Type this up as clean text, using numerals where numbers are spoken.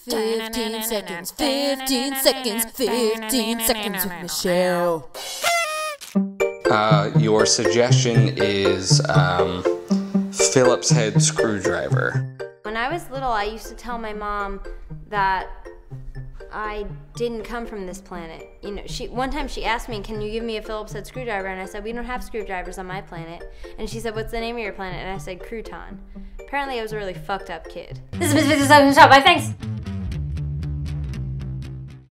15 seconds, 15 seconds, 15 seconds with Michelle. Your suggestion is Phillips head screwdriver. When I was little, I used to tell my mom that I didn't come from this planet. You know, one time she asked me, "Can you give me a Phillips head screwdriver?" And I said, "We don't have screwdrivers on my planet." And she said, "What's the name of your planet?" And I said, "Crouton." Apparently I was a really fucked up kid. This is Miss Shop. Bye, thanks.